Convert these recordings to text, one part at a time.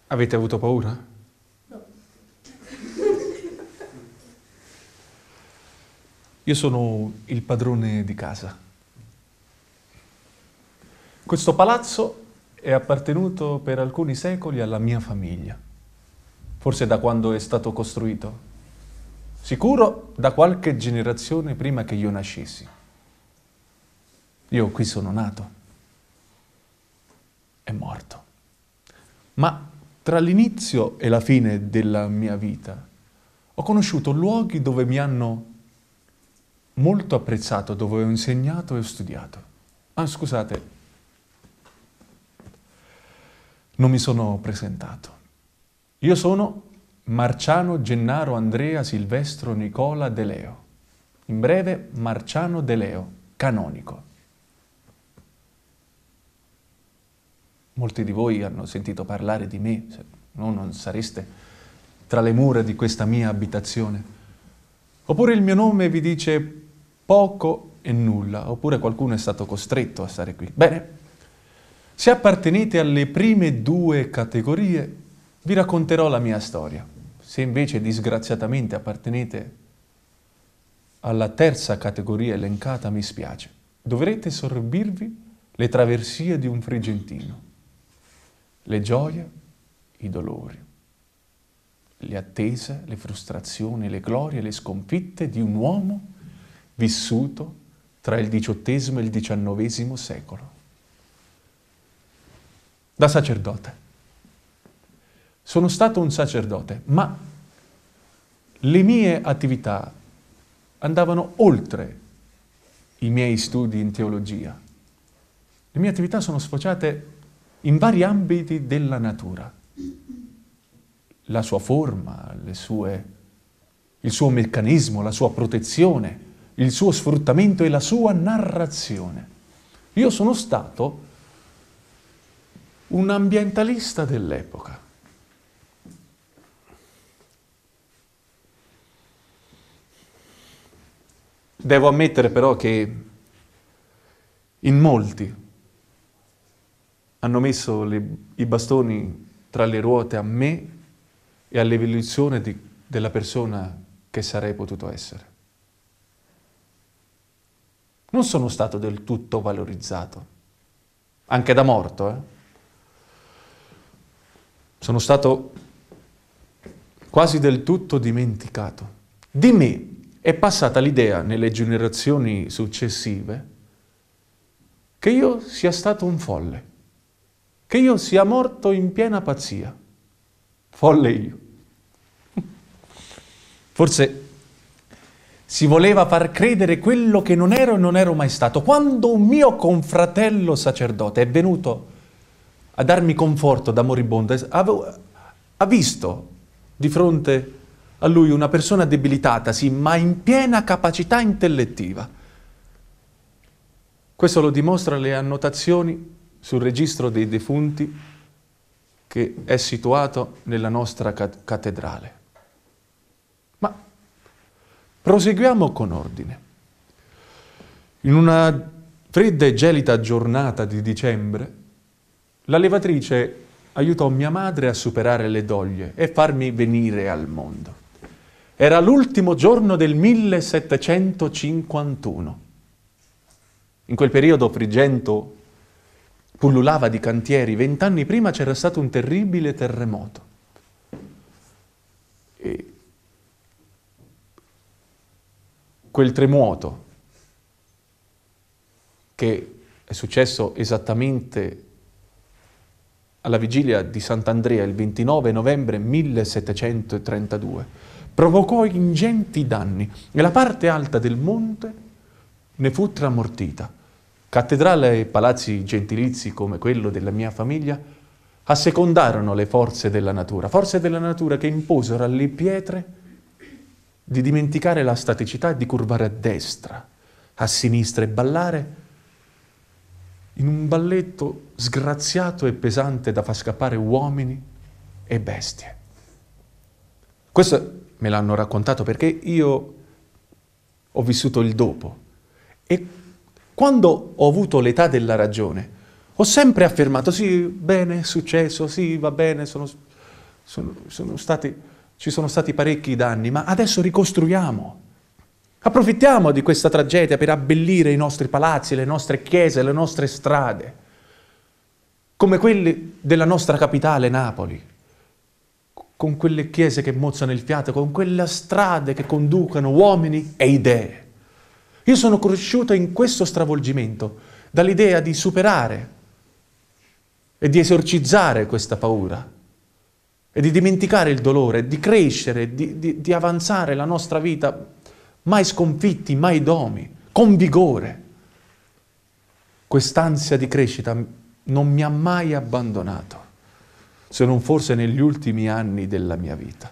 Avete avuto paura? No. Io sono il padrone di casa. Questo palazzo è appartenuto per alcuni secoli alla mia famiglia. Forse da quando è stato costruito. Sicuro da qualche generazione prima che io nascessi. Io qui sono nato e morto. Ma tra l'inizio e la fine della mia vita ho conosciuto luoghi dove mi hanno molto apprezzato, dove ho insegnato e ho studiato. Ah, scusate, non mi sono presentato. Io sono Marciano Gennaro Andrea Silvestro Nicola De Leo. In breve, Marciano De Leo, canonico. Molti di voi hanno sentito parlare di me, se no non sareste tra le mura di questa mia abitazione. Oppure il mio nome vi dice poco e nulla, oppure qualcuno è stato costretto a stare qui. Bene, se appartenete alle prime due categorie, vi racconterò la mia storia. Se invece disgraziatamente appartenete alla terza categoria elencata, mi spiace. Dovrete sorbirvi le traversie di un Frigentino. Le gioie, i dolori, le attese, le frustrazioni, le glorie, le sconfitte di un uomo vissuto tra il XVIII e il XIX secolo. Da sacerdote. Sono stato un sacerdote, ma le mie attività andavano oltre i miei studi in teologia. Le mie attività sono sfociate in vari ambiti della natura. La sua forma, il suo meccanismo, la sua protezione, il suo sfruttamento e la sua narrazione. Io sono stato un ambientalista dell'epoca. Devo ammettere però che in molti hanno messo i bastoni tra le ruote a me e all'evoluzione della persona che sarei potuto essere. Non sono stato del tutto valorizzato, anche da morto. Sono stato quasi del tutto dimenticato. Di me è passata l'idea nelle generazioni successive che io sia stato un folle, che io sia morto in piena pazzia. Folle io. Forse si voleva far credere quello che non ero e non ero mai stato. Quando un mio confratello sacerdote è venuto a darmi conforto da moribondo, ha visto di fronte a lui una persona debilitata, sì, ma in piena capacità intellettiva. Questo lo dimostra le annotazioni sul registro dei defunti che è situato nella nostra cattedrale. Ma proseguiamo con ordine. In una fredda e gelida giornata di dicembre, la levatrice aiutò mia madre a superare le doglie e farmi venire al mondo. Era l'ultimo giorno del 1751. In quel periodo Frigento pullulava di cantieri. 20 anni prima c'era stato un terribile terremoto. E quel tremoto, che è successo esattamente alla vigilia di Sant'Andrea, il 29 novembre 1732, provocò ingenti danni e la parte alta del monte ne fu tramortita. Cattedrale e palazzi gentilizi come quello della mia famiglia assecondarono le forze della natura che imposero alle pietre di dimenticare la staticità e di curvare a destra, a sinistra e ballare in un balletto sgraziato e pesante da far scappare uomini e bestie. Questo me l'hanno raccontato perché io ho vissuto il dopo e quando ho avuto l'età della ragione ho sempre affermato sì, bene, è successo, sì, va bene, ci sono stati parecchi danni, ma adesso ricostruiamo. Approfittiamo di questa tragedia per abbellire i nostri palazzi, le nostre chiese, le nostre strade, come quelle della nostra capitale, Napoli, con quelle chiese che mozzano il fiato, con quelle strade che conducono uomini e idee. Io sono cresciuto in questo stravolgimento, dall'idea di superare e di esorcizzare questa paura e di dimenticare il dolore, di crescere, di avanzare la nostra vita mai sconfitti, mai domi, con vigore. Quest'ansia di crescita non mi ha mai abbandonato, se non forse negli ultimi anni della mia vita.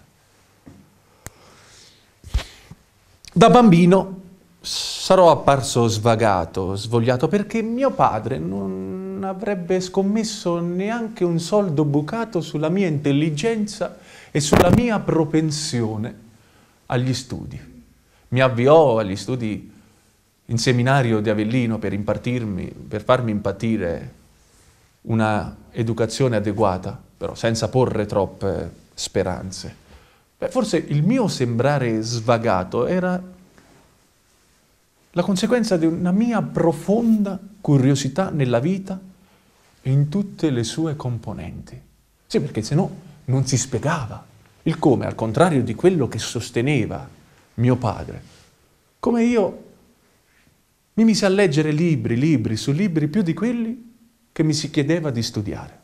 Da bambino sarò apparso svagato, svogliato, perché mio padre non avrebbe scommesso neanche un soldo bucato sulla mia intelligenza e sulla mia propensione agli studi. Mi avviò agli studi in seminario di Avellino per farmi impatire una educazione adeguata, però senza porre troppe speranze. Forse il mio sembrare svagato era la conseguenza di una mia profonda curiosità nella vita e in tutte le sue componenti. Sì, perché se no non si spiegava il come, al contrario di quello che sosteneva mio padre. Come io mi misi a leggere libri su libri, più di quelli che mi si chiedeva di studiare.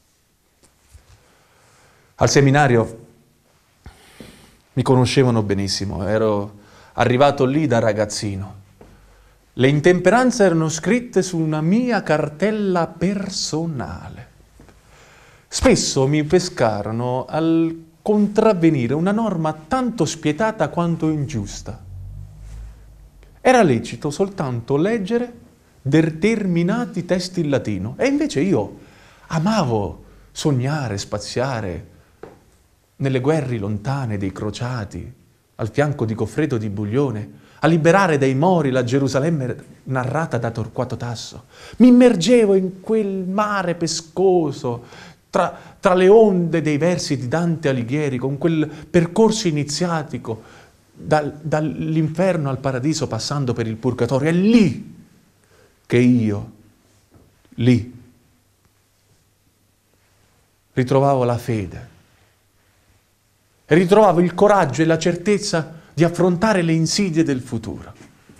Al seminario mi conoscevano benissimo, ero arrivato lì da ragazzino. Le intemperanze erano scritte su una mia cartella personale. Spesso mi pescarono al contravvenire una norma tanto spietata quanto ingiusta. Era lecito soltanto leggere determinati testi in latino e invece io amavo sognare, spaziare nelle guerre lontane dei crociati, al fianco di Goffredo di Buglione, a liberare dai Mori la Gerusalemme narrata da Torquato Tasso. Mi immergevo in quel mare pescoso, tra le onde dei versi di Dante Alighieri, con quel percorso iniziatico dall'inferno al paradiso passando per il purgatorio. È lì che io, ritrovavo la fede e ritrovavo il coraggio e la certezza di affrontare le insidie del futuro.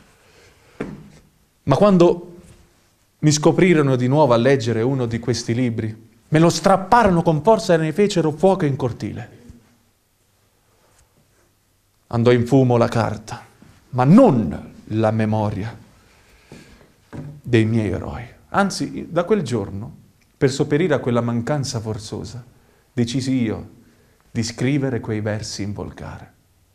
Ma quando mi scoprirono di nuovo a leggere uno di questi libri, me lo strapparono con forza e ne fecero fuoco in cortile. Andò in fumo la carta, ma non la memoria dei miei eroi. Anzi, da quel giorno, per sopperire a quella mancanza forzosa, decisi io di scrivere quei versi in volgare.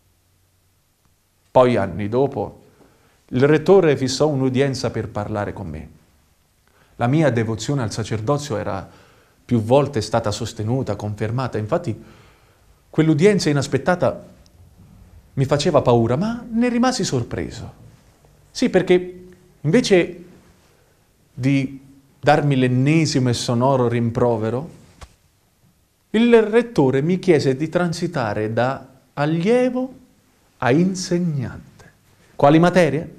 Poi, anni dopo, il rettore fissò un'udienza per parlare con me. La mia devozione al sacerdozio era più volte stata sostenuta, confermata. Infatti, quell'udienza inaspettata mi faceva paura, ma ne rimasi sorpreso. Sì, perché invece di darmi l'ennesimo e sonoro rimprovero, il rettore mi chiese di transitare da allievo a insegnante. Quali materie?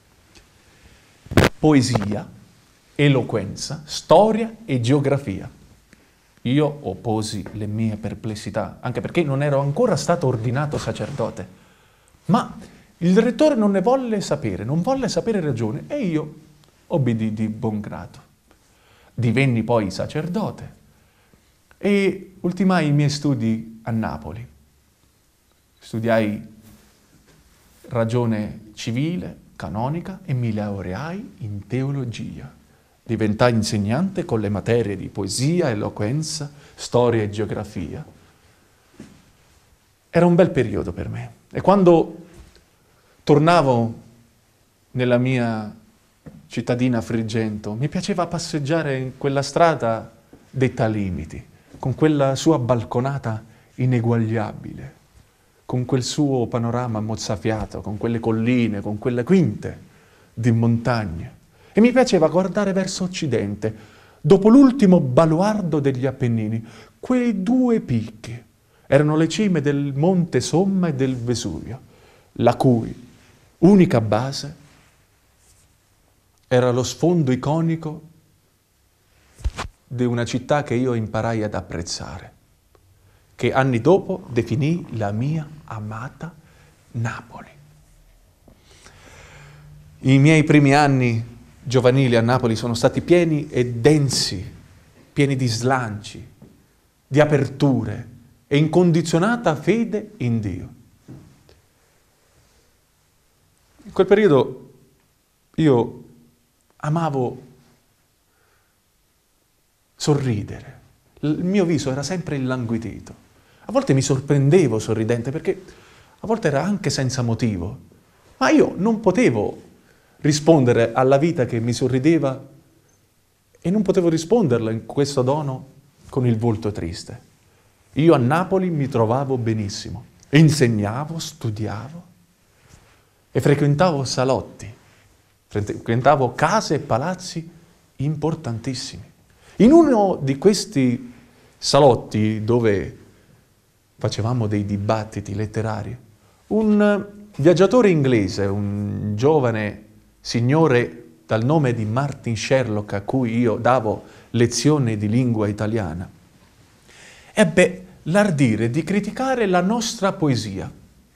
Poesia, eloquenza, storia e geografia. Io opposi le mie perplessità, anche perché non ero ancora stato ordinato sacerdote. Ma il rettore non ne volle sapere, non volle sapere ragione, e io obbedii di buon grado. Divenni poi sacerdote e ultimai i miei studi a Napoli. Studiai ragione civile, canonica e mi laureai in teologia. Diventai insegnante con le materie di poesia, eloquenza, storia e geografia. Era un bel periodo per me. E quando tornavo nella mia cittadina Frigento, mi piaceva passeggiare in quella strada detta Limiti, con quella sua balconata ineguagliabile, con quel suo panorama mozzafiato, con quelle colline, con quelle quinte di montagne. E mi piaceva guardare verso occidente, dopo l'ultimo baluardo degli Appennini, quei due picchi, Erano le cime del Monte Somma e del Vesuvio, la cui unica base era lo sfondo iconico di una città che io imparai ad apprezzare, che anni dopo definì la mia amata Napoli. I miei primi anni giovanili a Napoli sono stati pieni e densi, pieni di slanci, di aperture e incondizionata fede in Dio. In quel periodo io amavo sorridere. Il mio viso era sempre illanguidito. A volte mi sorprendevo sorridente perché a volte era anche senza motivo. Ma io non potevo rispondere alla vita che mi sorrideva e non potevo risponderla in questo dono con il volto triste. Io a Napoli mi trovavo benissimo. Insegnavo, studiavo e frequentavo salotti, frequentavo case e palazzi importantissimi. In uno di questi salotti dove facevamo dei dibattiti letterari, un viaggiatore inglese, un giovane signore dal nome di Martin Sherlock, a cui io davo lezioni di lingua italiana, ebbe l'ardire di criticare la nostra poesia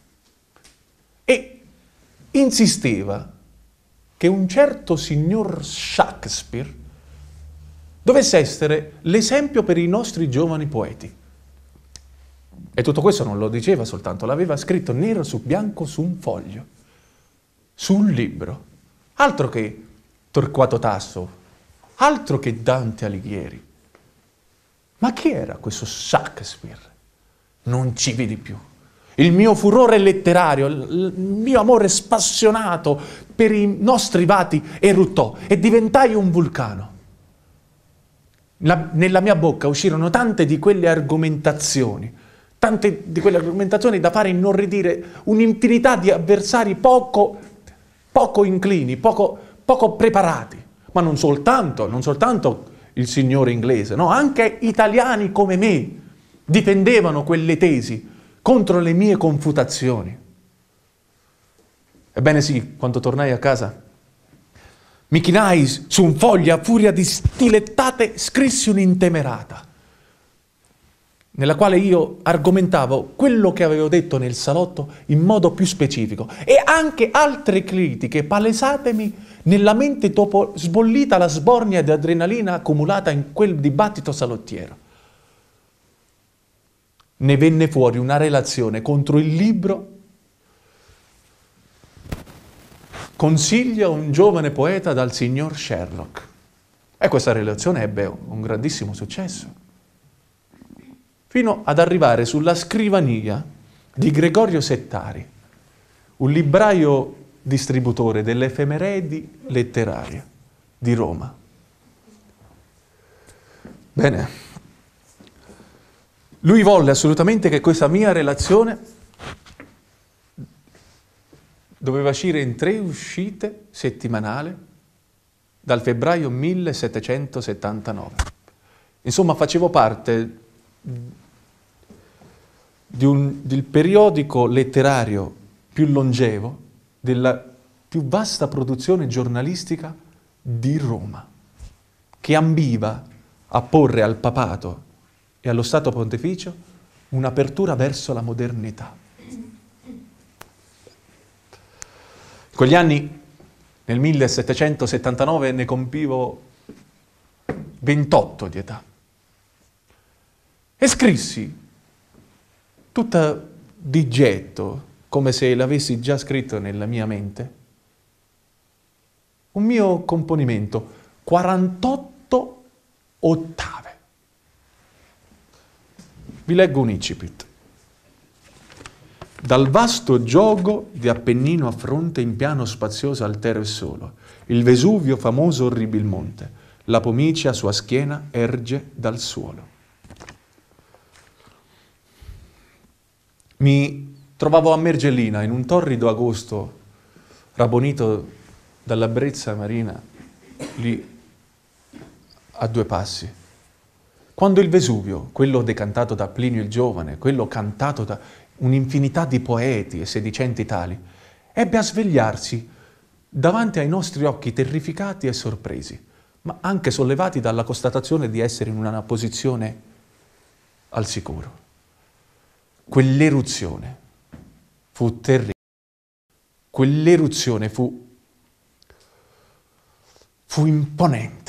e insisteva che un certo signor Shakespeare dovesse essere l'esempio per i nostri giovani poeti. E tutto questo non lo diceva soltanto, l'aveva scritto nero su bianco su un foglio, su un libro. Altro che Torquato Tasso, altro che Dante Alighieri. Ma chi era questo Shakespeare? Non ci vedi più. Il mio furore letterario, il mio amore spassionato per i nostri vati eruttò e diventai un vulcano. Nella mia bocca uscirono tante di quelle argomentazioni da fare inorridire un'infinità di avversari poco inclini, poco preparati. Ma non soltanto il signore inglese, no, anche italiani come me difendevano quelle tesi contro le mie confutazioni. Ebbene sì, quando tornai a casa, mi chinai su un foglio a furia di stilettate, scrissi un'intemerata, nella quale io argomentavo quello che avevo detto nel salotto in modo più specifico e anche altre critiche palesatemi nella mente dopo sbollita la sbornia di adrenalina accumulata in quel dibattito salottiero. Ne venne fuori una relazione contro il libro Consiglia un giovane poeta dal signor Sherlock. E questa relazione ebbe un grandissimo successo, fino ad arrivare sulla scrivania di Gregorio Settari, un libraio distributore delle effemeridi letterarie di Roma. Bene, lui volle assolutamente che questa mia relazione doveva uscire in 3 uscite settimanali dal febbraio 1779. Insomma, facevo parte del periodico letterario più longevo, della più vasta produzione giornalistica di Roma, che ambiva a porre al papato e allo Stato Pontificio un'apertura verso la modernità. In quegli anni, nel 1779, ne compivo 28 di età. E scrissi, tutta di getto, come se l'avessi già scritto nella mia mente, un mio componimento, 48 ottave. Vi leggo un incipit. Dal vasto giogo di Appennino a fronte in piano spazioso altero e solo, il Vesuvio famoso orribilmonte, la pomice a sua schiena erge dal suolo. Mi trovavo a Mergellina in un torrido agosto, rabbonito dalla brezza marina, lì a 2 passi. Quando il Vesuvio, quello decantato da Plinio il Giovane, quello cantato da un'infinità di poeti e sedicenti tali, ebbe a svegliarsi davanti ai nostri occhi terrificati e sorpresi, ma anche sollevati dalla constatazione di essere in una posizione al sicuro. Quell'eruzione fu terribile. Quell'eruzione fu imponente,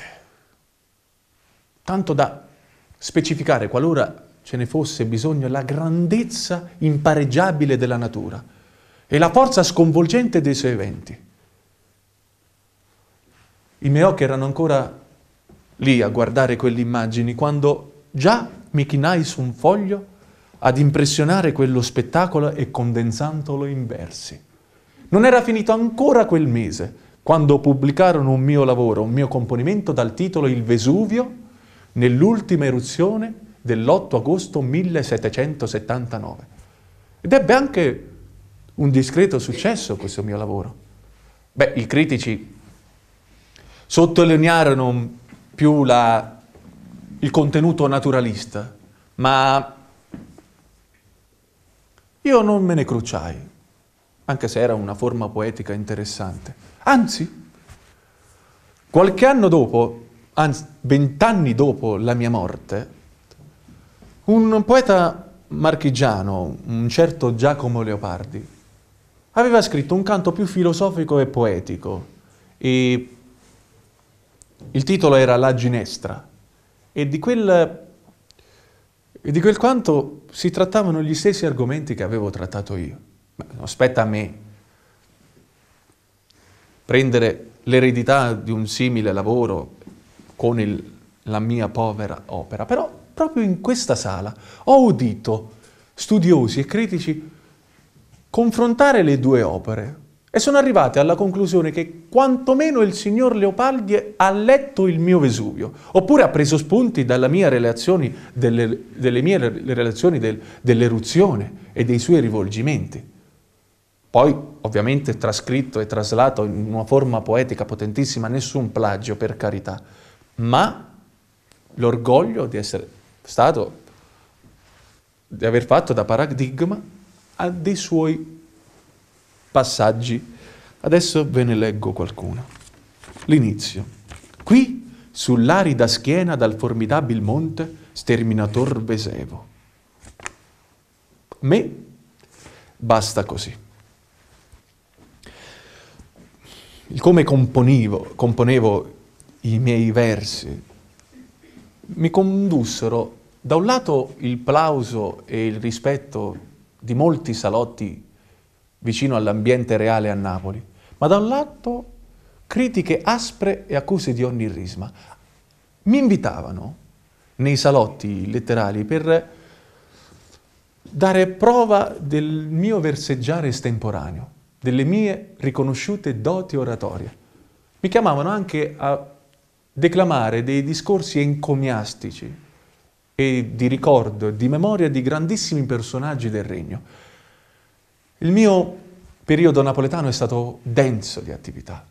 tanto da specificare, qualora ce ne fosse bisogno, la grandezza impareggiabile della natura e la forza sconvolgente dei suoi eventi. I miei occhi erano ancora lì a guardare quelle immagini quando già mi chinai su un foglio ad impressionare quello spettacolo e condensandolo in versi. Non era finito ancora quel mese quando pubblicarono un mio lavoro, un mio componimento dal titolo Il Vesuvio nell'ultima eruzione dell'8 agosto 1779. Ed ebbe anche un discreto successo questo mio lavoro. Beh, i critici sottolinearono più il contenuto naturalista, ma io non me ne crucciai, anche se era una forma poetica interessante. Anzi, qualche anno dopo, anzi 20 anni dopo la mia morte, un poeta marchigiano, un certo Giacomo Leopardi, aveva scritto un canto più filosofico e poetico e il titolo era La Ginestra e di quel canto si trattavano gli stessi argomenti che avevo trattato io. Ma non spetta a me prendere l'eredità di un simile lavoro con la mia povera opera, però proprio in questa sala ho udito studiosi e critici confrontare le due opere e sono arrivati alla conclusione che quantomeno il signor Leopardi ha letto il mio Vesuvio, oppure ha preso spunti delle mie relazioni dell'eruzione e dei suoi rivolgimenti. Poi, ovviamente, trascritto e traslato in una forma poetica potentissima, nessun plagio, per carità, ma l'orgoglio di essere stato, di aver fatto da paradigma a dei suoi passaggi. Adesso ve ne leggo qualcuno. L'inizio. Qui, sull'arida schiena dal formidabil monte, sterminator Vesevo. Me basta così. Il come componevo i miei versi mi condussero da un lato il plauso e il rispetto di molti salotti vicino all'ambiente reale a Napoli, ma da un lato critiche aspre e accuse di ogni risma. Mi invitavano nei salotti letterari per dare prova del mio verseggiare estemporaneo, delle mie riconosciute doti oratorie. Mi chiamavano anche a declamare dei discorsi encomiastici e di ricordo e di memoria di grandissimi personaggi del regno. Il mio periodo napoletano è stato denso di attività,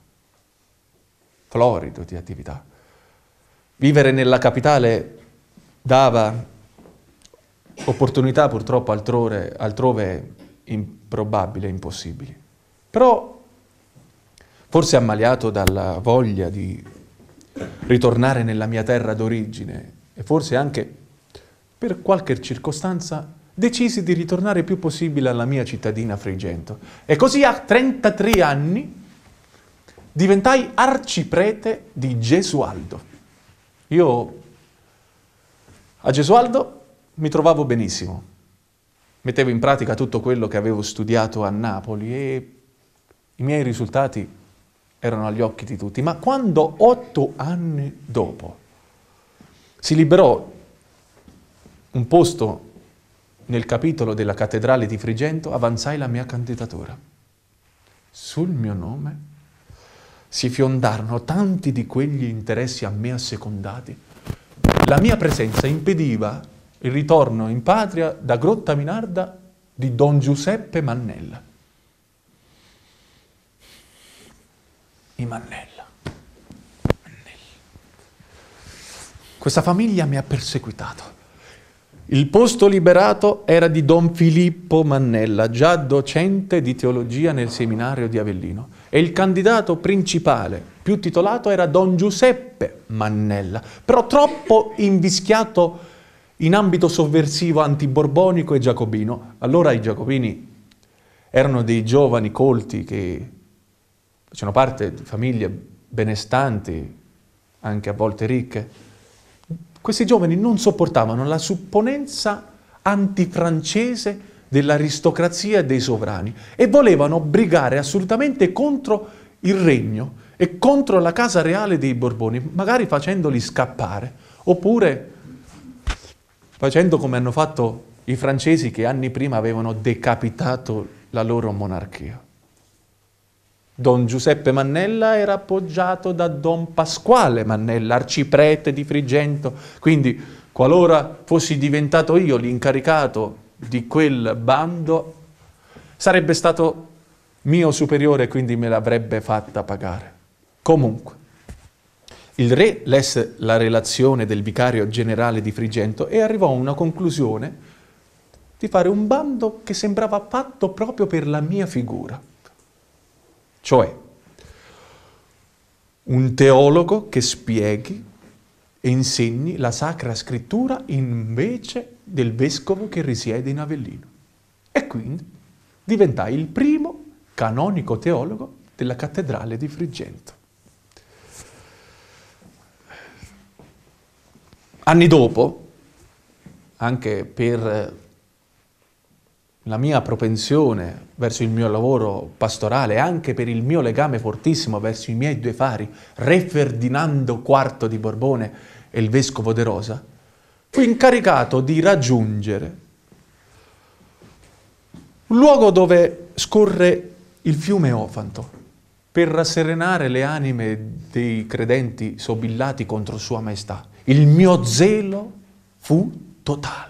florido di attività. Vivere nella capitale dava opportunità purtroppo altrove improbabili e impossibili. Però, forse ammaliato dalla voglia di ritornare nella mia terra d'origine e forse anche per qualche circostanza decisi di ritornare il più possibile alla mia cittadina Frigento. E così a 33 anni diventai arciprete di Gesualdo. Io a Gesualdo mi trovavo benissimo. Mettevo in pratica tutto quello che avevo studiato a Napoli e i miei risultati erano agli occhi di tutti. Ma quando 8 anni dopo si liberò un posto nel capitolo della cattedrale di Frigento, avanzai la mia candidatura. Sul mio nome si fiondarono tanti di quegli interessi a me assecondati. La mia presenza impediva il ritorno in patria da Grottaminarda di Don Giuseppe Mannella. I Mannella. Questa famiglia mi ha perseguitato. Il posto liberato era di Don Filippo Mannella, già docente di teologia nel seminario di Avellino, e il candidato principale, più titolato, era Don Giuseppe Mannella, però troppo invischiato in ambito sovversivo, antiborbonico e giacobino. Allora i giacobini erano dei giovani colti che facevano parte di famiglie benestanti, anche a volte ricche. Questi giovani non sopportavano la supponenza antifrancese dell'aristocrazia e dei sovrani e volevano brigare assolutamente contro il regno e contro la casa reale dei Borboni, magari facendoli scappare, oppure facendo come hanno fatto i francesi che anni prima avevano decapitato la loro monarchia. Don Giuseppe Mannella era appoggiato da Don Pasquale Mannella, arciprete di Frigento, quindi qualora fossi diventato io l'incaricato di quel bando, sarebbe stato mio superiore, quindi me l'avrebbe fatta pagare. Comunque, il re lesse la relazione del vicario generale di Frigento e arrivò a una conclusione di fare un bando che sembrava fatto proprio per la mia figura. Cioè, un teologo che spieghi e insegni la Sacra Scrittura invece del vescovo che risiede in Avellino. E quindi diventai il primo canonico teologo della cattedrale di Frigento. Anni dopo, anche per la mia propensione verso il mio lavoro pastorale, anche per il mio legame fortissimo verso i miei due fari, Re Ferdinando IV di Borbone e il Vescovo de Rosa, fui incaricato di raggiungere un luogo dove scorre il fiume Ofanto per rasserenare le anime dei credenti sobillati contro Sua Maestà. Il mio zelo fu totale.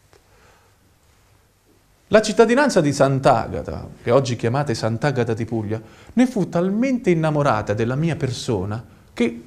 La cittadinanza di Sant'Agata, che oggi chiamate Sant'Agata di Puglia, ne fu talmente innamorata della mia persona che,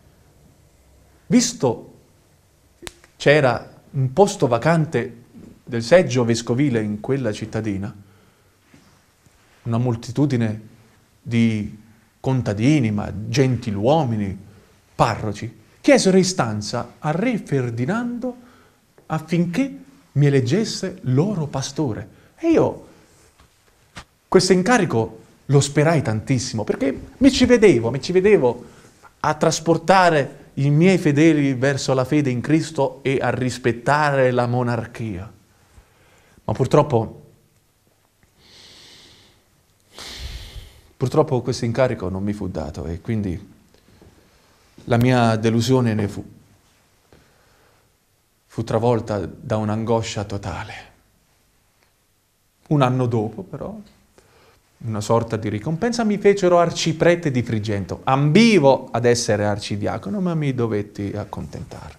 visto c'era un posto vacante del seggio vescovile in quella cittadina, una moltitudine di contadini, ma gentiluomini, parroci, chiesero istanza a Re Ferdinando affinché mi eleggesse loro pastore. E io questo incarico lo sperai tantissimo, perché mi ci vedevo a trasportare i miei fedeli verso la fede in Cristo e a rispettare la monarchia. Ma purtroppo questo incarico non mi fu dato e quindi la mia delusione ne fu travolta da un'angoscia totale. Un anno dopo, però, una sorta di ricompensa, mi fecero arciprete di Frigento. Ambivo ad essere arcidiacono, ma mi dovetti accontentare.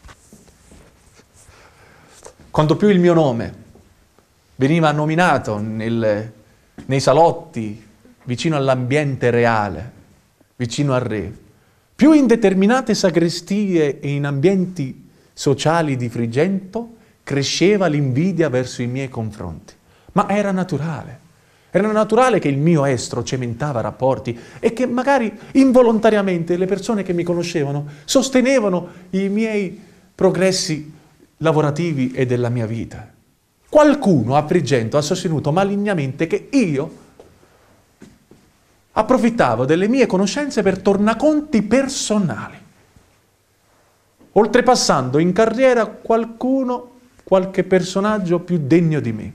Quando più il mio nome veniva nominato nei salotti, vicino all'ambiente reale, vicino al re, più in determinate sagrestie e in ambienti sociali di Frigento, cresceva l'invidia verso i miei confronti. Ma era naturale. Era naturale che il mio estro cementava rapporti e che magari involontariamente le persone che mi conoscevano sostenevano i miei progressi lavorativi e della mia vita. Qualcuno a Frigento ha sostenuto malignamente che io approfittavo delle mie conoscenze per tornaconti personali, oltrepassando in carriera qualche personaggio più degno di me.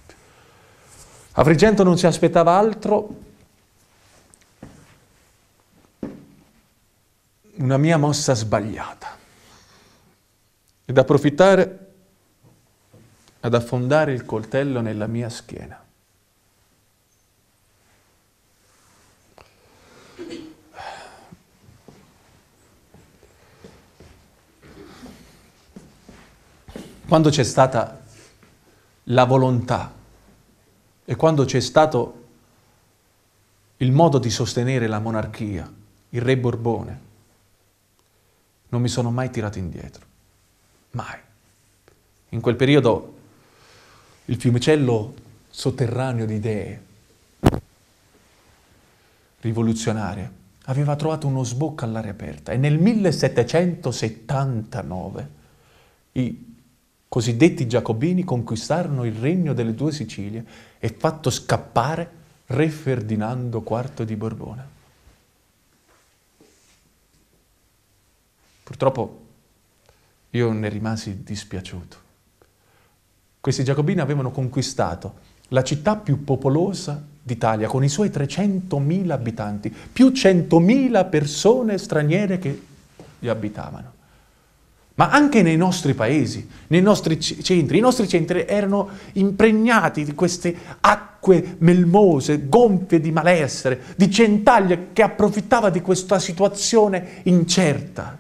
A Frigento non si aspettava altro, una mia mossa sbagliata, ed approfittare ad affondare il coltello nella mia schiena. Quando c'è stata la volontà e quando c'è stato il modo di sostenere la monarchia, il re Borbone, non mi sono mai tirato indietro. Mai. In quel periodo il fiumicello sotterraneo di idee rivoluzionarie aveva trovato uno sbocco all'aria aperta e nel 1779 i cosiddetti giacobini conquistarono il regno delle due Sicilie e fatto scappare re Ferdinando IV di Borbone. Purtroppo io ne rimasi dispiaciuto. Questi giacobini avevano conquistato la città più popolosa d'Italia con i suoi 300.000 abitanti, più 100.000 persone straniere che vi abitavano. Ma anche nei nostri paesi, nei nostri centri, i nostri centri erano impregnati di queste acque melmose, gonfie di malessere, di centaglia che approfittava di questa situazione incerta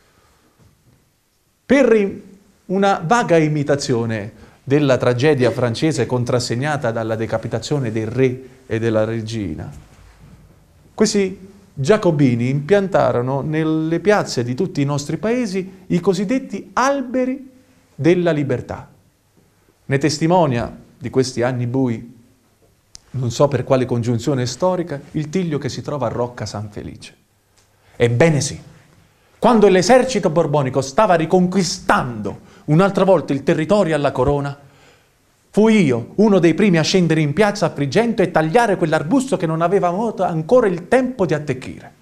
per una vaga imitazione della tragedia francese contrassegnata dalla decapitazione del re e della regina. Questi giacobini impiantarono nelle piazze di tutti i nostri paesi i cosiddetti alberi della libertà. Ne testimonia di questi anni bui, non so per quale congiunzione storica, il Tiglio che si trova a Rocca San Felice. Ebbene sì, quando l'esercito borbonico stava riconquistando un'altra volta il territorio alla corona, fui io uno dei primi a scendere in piazza a Frigento e tagliare quell'arbusto che non aveva avuto ancora il tempo di attecchire.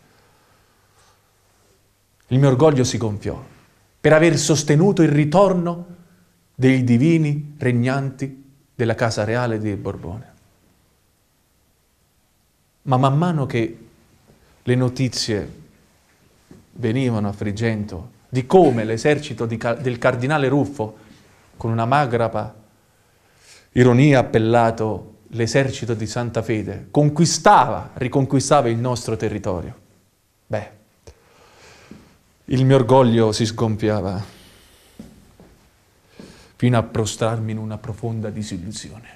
Il mio orgoglio si gonfiò per aver sostenuto il ritorno dei divini regnanti della casa reale di Borbone. Ma man mano che le notizie venivano a Frigento di come l'esercito del cardinale Ruffo, con una magrapa ironia appellato l'esercito di Santa Fede, riconquistava il nostro territorio. Beh, il mio orgoglio si sgonfiava fino a prostrarmi in una profonda disillusione.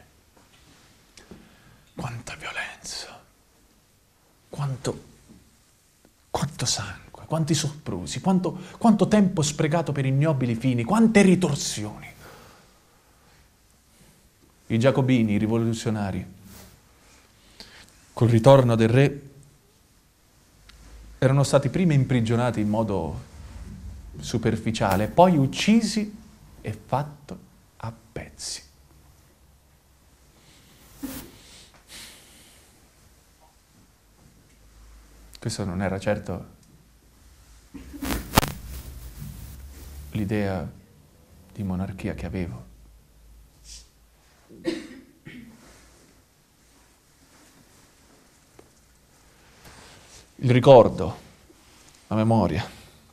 Quanta violenza, quanto sangue, quanti soprusi, quanto tempo sprecato per ignobili fini, quante ritorsioni. I giacobini, i rivoluzionari, col ritorno del re, erano stati prima imprigionati in modo superficiale, poi uccisi e fatto a pezzi. Questo non era certo l'idea di monarchia che avevo. Il ricordo, la memoria,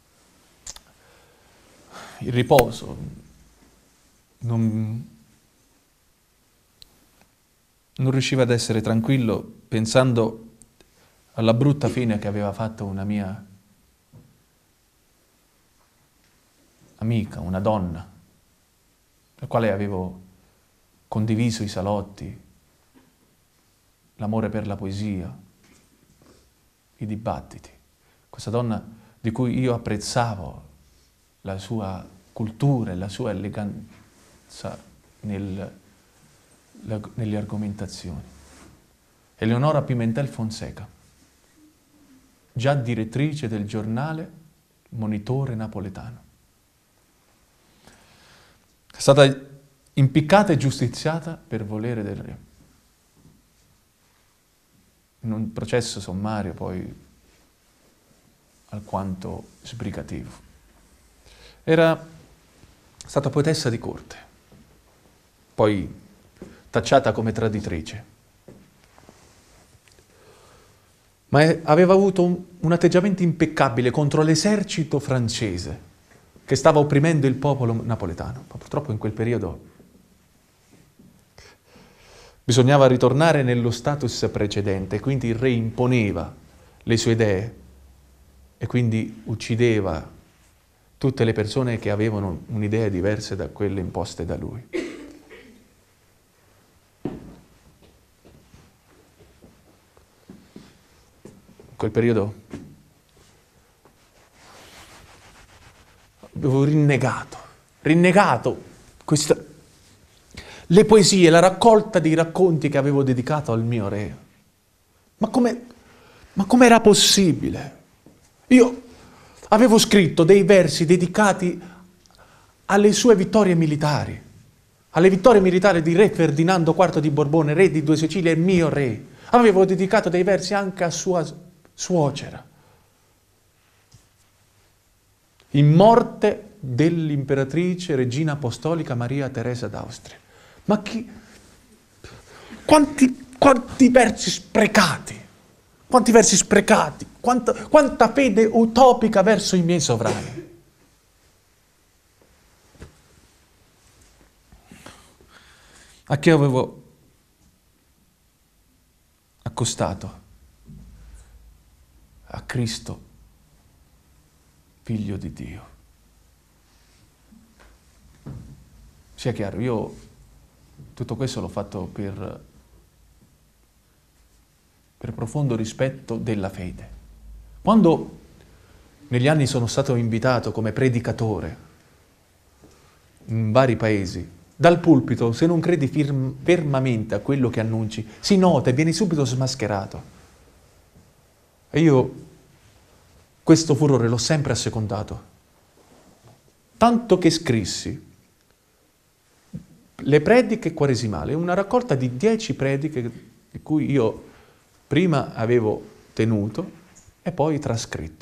il riposo non riusciva ad essere tranquillo pensando alla brutta fine che aveva fatto una mia amica, una donna, la quale avevo condiviso i salotti, l'amore per la poesia, i dibattiti. Questa donna di cui io apprezzavo la sua cultura e la sua eleganza nelle argomentazioni. Eleonora Pimentel Fonseca, già direttrice del giornale Monitore Napoletano. È stata impiccata e giustiziata per volere del re. In un processo sommario poi alquanto sbrigativo. Era stata poetessa di corte, poi tacciata come traditrice. Ma aveva avuto un atteggiamento impeccabile contro l'esercito francese che stava opprimendo il popolo napoletano. Ma purtroppo in quel periodo bisognava ritornare nello status precedente, quindi il re imponeva le sue idee e quindi uccideva tutte le persone che avevano un'idea diversa da quelle imposte da lui. In quel periodo avevo rinnegato le poesie, la raccolta dei racconti che avevo dedicato al mio re. Ma com'era possibile? Io avevo scritto dei versi dedicati alle sue vittorie militari, alle vittorie militari di re Ferdinando IV di Borbone, re di Due Sicilie e mio re. Avevo dedicato dei versi anche a sua suocera, in morte dell'imperatrice regina apostolica Maria Teresa d'Austria. Ma quanti versi sprecati, quanta fede utopica verso i miei sovrani. A chi avevo accostato? A Cristo, Figlio di Dio. Sia chiaro, io tutto questo l'ho fatto per profondo rispetto della fede. Quando negli anni sono stato invitato come predicatore in vari paesi, dal pulpito, se non credi fermamente a quello che annunci, si nota e vieni subito smascherato. E io questo furore l'ho sempre assecondato. Tanto che scrissi le prediche quaresimali, una raccolta di 10 prediche di cui io prima avevo tenuto e poi trascritto.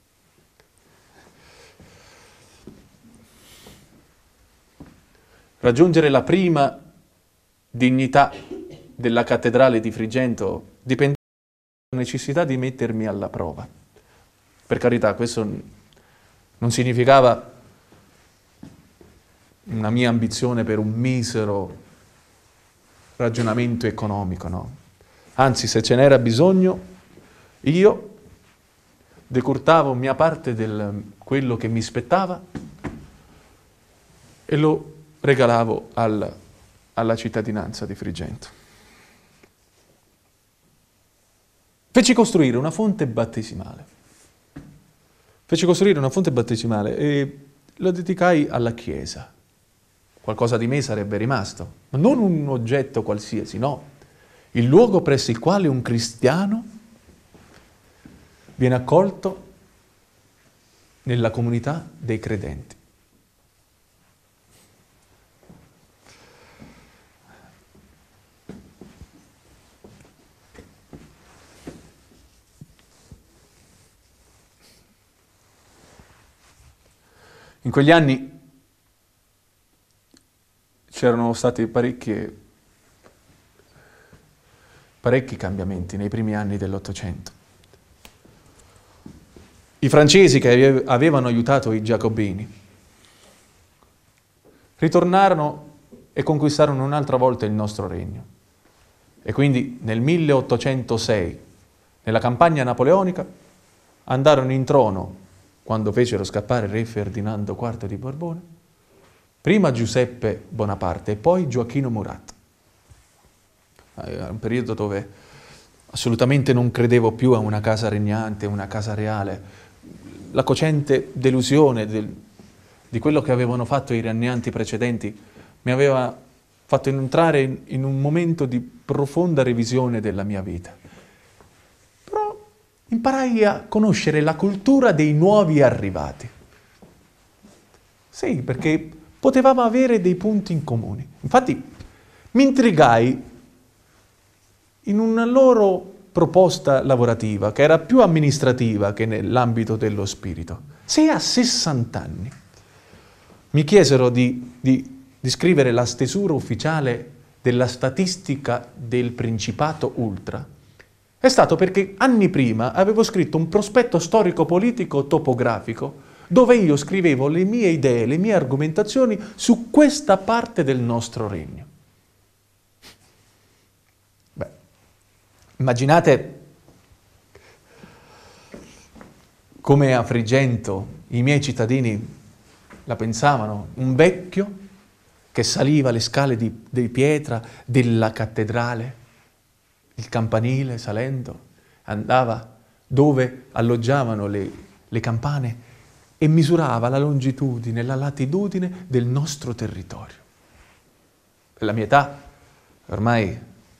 Raggiungere la prima dignità della cattedrale di Frigento dipendeva dalla necessità di mettermi alla prova. Per carità, questo non significava una mia ambizione per un misero ragionamento economico, no? Anzi, se ce n'era bisogno, io decurtavo mia parte di quello che mi spettava e lo regalavo alla cittadinanza di Frigento. Feci costruire una fonte battesimale. E lo dedicai alla Chiesa. Qualcosa di me sarebbe rimasto, ma non un oggetto qualsiasi, no. Il luogo presso il quale un cristiano viene accolto nella comunità dei credenti. In quegli anni c'erano stati parecchi cambiamenti nei primi anni dell'Ottocento. I francesi che avevano aiutato i giacobini ritornarono e conquistarono un'altra volta il nostro regno. E quindi nel 1806, nella campagna napoleonica, andarono in trono, quando fecero scappare re Ferdinando IV di Borbone, prima Giuseppe Bonaparte e poi Gioacchino Murat. Era un periodo dove assolutamente non credevo più a una casa regnante, una casa reale. La cocente delusione di quello che avevano fatto i regnanti precedenti mi aveva fatto entrare in un momento di profonda revisione della mia vita. Però imparai a conoscere la cultura dei nuovi arrivati. Sì, perché potevamo avere dei punti in comune. Infatti mi intrigai in una loro proposta lavorativa, che era più amministrativa che nell'ambito dello spirito. Se a 60 anni mi chiesero di scrivere la stesura ufficiale della statistica del Principato Ultra, è stato perché anni prima avevo scritto un prospetto storico-politico topografico dove io scrivevo le mie idee, le mie argomentazioni su questa parte del nostro regno. Immaginate come a Frigento i miei cittadini la pensavano, un vecchio che saliva le scale di pietra della cattedrale, il campanile salendo, andava dove alloggiavano le campane e misurava la longitudine, la latitudine del nostro territorio. Per la mia età, ormai,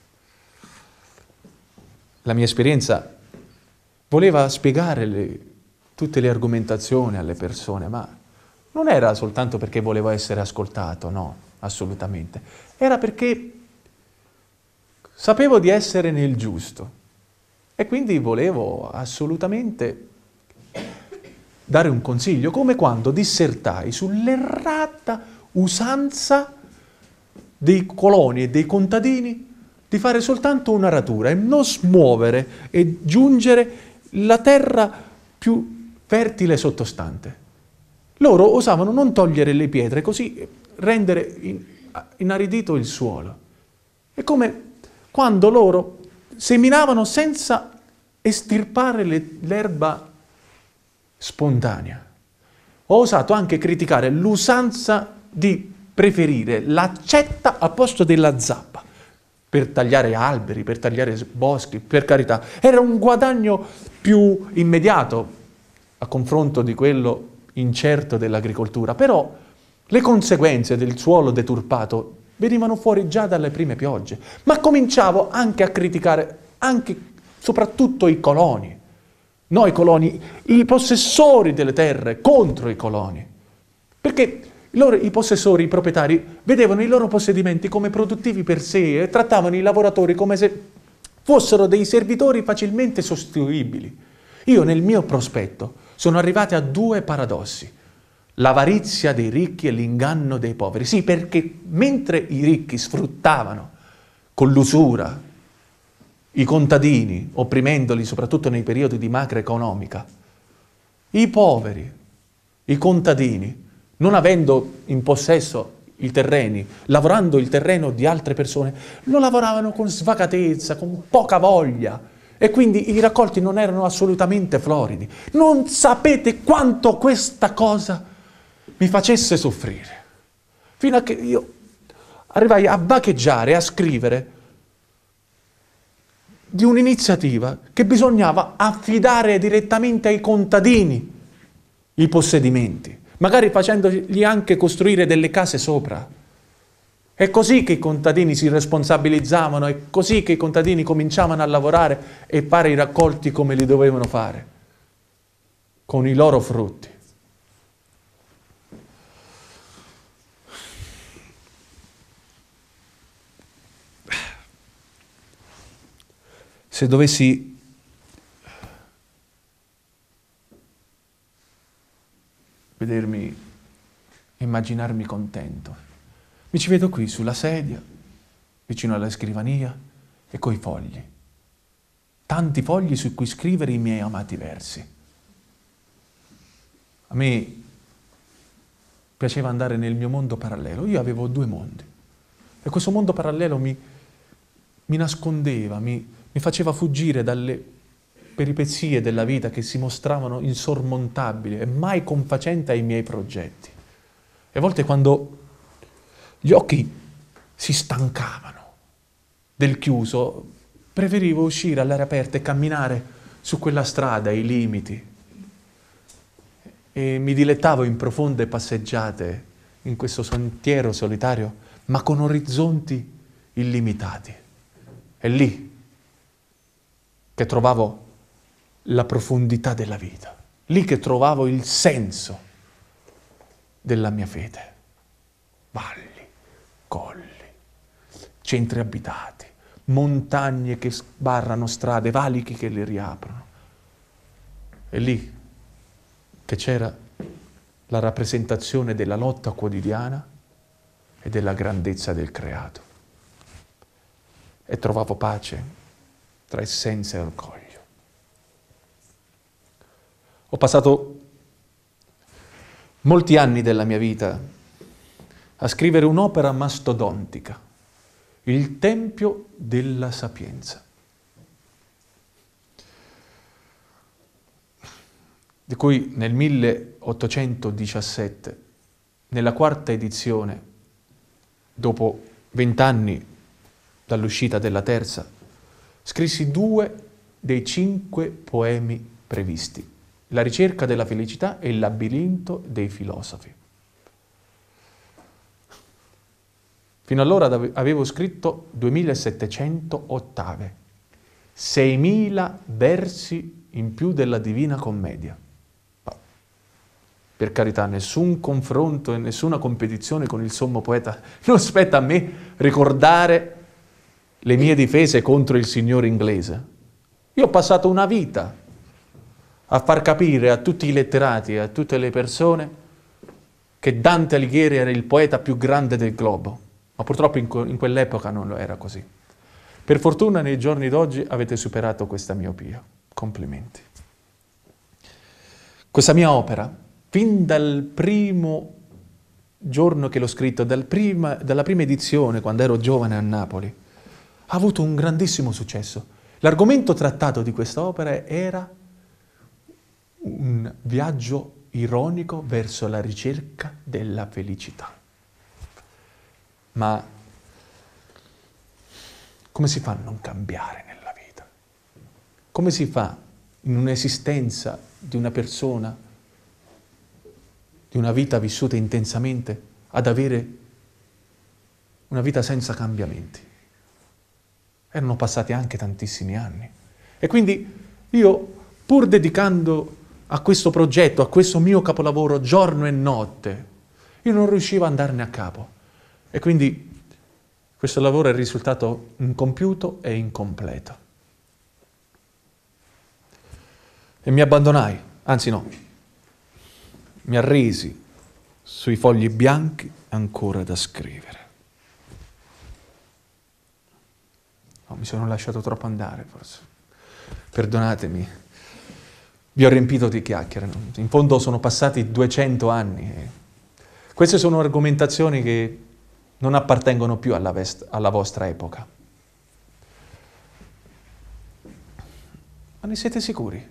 la mia esperienza voleva spiegare tutte le argomentazioni alle persone, ma non era soltanto perché volevo essere ascoltato, no, assolutamente. Era perché sapevo di essere nel giusto e quindi volevo assolutamente dare un consiglio, come quando dissertai sull'errata usanza dei coloni e dei contadini di fare soltanto un'aratura e non smuovere e giungere la terra più fertile sottostante. Loro osavano non togliere le pietre, così rendere inaridito il suolo. È come quando loro seminavano senza estirpare l'erba spontanea. Ho osato anche criticare l'usanza di preferire l'accetta al posto della zappa per tagliare alberi, per tagliare boschi, per carità. Era un guadagno più immediato a confronto di quello incerto dell'agricoltura, però le conseguenze del suolo deturpato venivano fuori già dalle prime piogge. Ma cominciavo anche a criticare soprattutto i coloni. Noi coloni, i possessori delle terre contro i coloni. Perché i possessori, i proprietari, vedevano i loro possedimenti come produttivi per sé e trattavano i lavoratori come se fossero dei servitori facilmente sostituibili. Io nel mio prospetto sono arrivato a due paradossi: l'avarizia dei ricchi e l'inganno dei poveri. Sì, perché mentre i ricchi sfruttavano con l'usura i contadini, opprimendoli soprattutto nei periodi di macroeconomica, i poveri, i contadini, non avendo in possesso i terreni, lavorando il terreno di altre persone, lo lavoravano con svagatezza, con poca voglia, e quindi i raccolti non erano assolutamente floridi. Non sapete quanto questa cosa mi facesse soffrire, fino a che io arrivai a bacheggiare, a scrivere di un'iniziativa che bisognava affidare direttamente ai contadini i possedimenti, magari facendogli anche costruire delle case sopra. È così che i contadini si responsabilizzavano, è così che i contadini cominciavano a lavorare e fare i raccolti come li dovevano fare, con i loro frutti. Se dovessi vedermi, immaginarmi contento, mi ci vedo qui sulla sedia, vicino alla scrivania e coi fogli. Tanti fogli su cui scrivere i miei amati versi. A me piaceva andare nel mio mondo parallelo. Io avevo due mondi. E questo mondo parallelo mi nascondeva, mi faceva fuggire dalle peripezie della vita che si mostravano insormontabili e mai confacenti ai miei progetti. E a volte quando gli occhi si stancavano del chiuso, preferivo uscire all'aria aperta e camminare su quella strada, ai limiti. E mi dilettavo in profonde passeggiate in questo sentiero solitario, ma con orizzonti illimitati. È lì che trovavo la profondità della vita, lì che trovavo il senso della mia fede. Valli, colli, centri abitati, montagne che sbarrano strade, valichi che le riaprono. È lì che c'era la rappresentazione della lotta quotidiana e della grandezza del creato. E trovavo pace tra essenza e orgoglio. Ho passato molti anni della mia vita a scrivere un'opera mastodontica, il Tempio della Sapienza, di cui nel 1817, nella quarta edizione, dopo 20 anni dall'uscita della terza, scrissi 2 dei 5 poemi previsti. La ricerca della felicità è il labirinto dei filosofi. Fino allora avevo scritto 2700 ottave, 6000 versi in più della Divina Commedia. Per carità, nessun confronto e nessuna competizione con il sommo poeta. Non spetta a me ricordare le mie difese contro il signore inglese. Io ho passato una vita a far capire a tutti i letterati e a tutte le persone che Dante Alighieri era il poeta più grande del globo. Ma purtroppo in quell'epoca non lo era così. Per fortuna nei giorni d'oggi avete superato questa miopia. Complimenti. Questa mia opera, fin dal primo giorno che l'ho scritto, dalla prima edizione, quando ero giovane a Napoli, ha avuto un grandissimo successo. L'argomento trattato di questa opera era un viaggio ironico verso la ricerca della felicità. Ma come si fa a non cambiare nella vita? Come si fa in un'esistenza di una persona, di una vita vissuta intensamente, ad avere una vita senza cambiamenti? Erano passati anche tantissimi anni. E quindi io, pur dedicando a questo progetto, a questo mio capolavoro, giorno e notte, io non riuscivo ad andarne a capo. E quindi questo lavoro è risultato incompiuto e incompleto. E mi abbandonai, anzi no, mi arresi sui fogli bianchi ancora da scrivere. No, mi sono lasciato troppo andare, forse. Perdonatemi, vi ho riempito di chiacchiere. In fondo sono passati 200 anni. Queste sono argomentazioni che non appartengono più alla vostra epoca. Ma ne siete sicuri?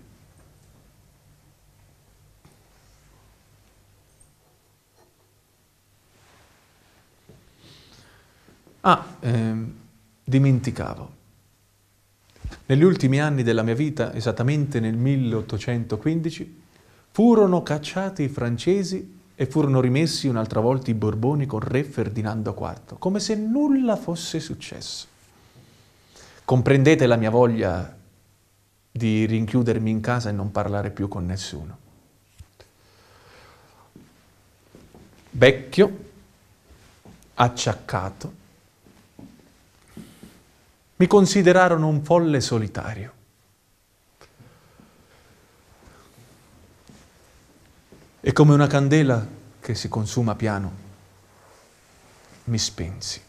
Dimenticavo. Negli ultimi anni della mia vita, esattamente nel 1815, furono cacciati i francesi e furono rimessi un'altra volta i Borboni con re Ferdinando IV, come se nulla fosse successo. Comprendete la mia voglia di rinchiudermi in casa e non parlare più con nessuno. Vecchio, acciaccato, mi considerarono un folle solitario. E come una candela che si consuma piano, mi spensi.